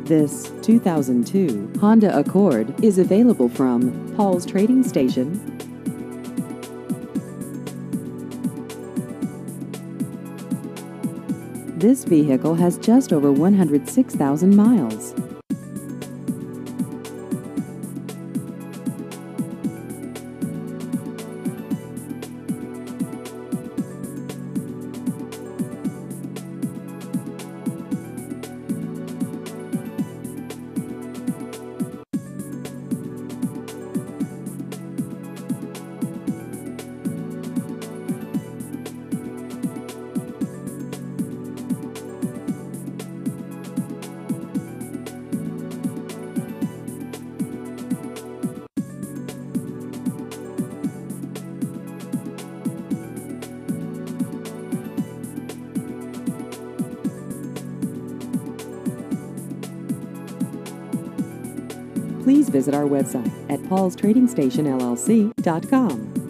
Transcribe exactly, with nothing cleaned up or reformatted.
This two thousand two Honda Accord is available from Paul's Trading Station. This vehicle has just over one hundred six thousand miles. Please visit our website at pauls trading station L L C dot com.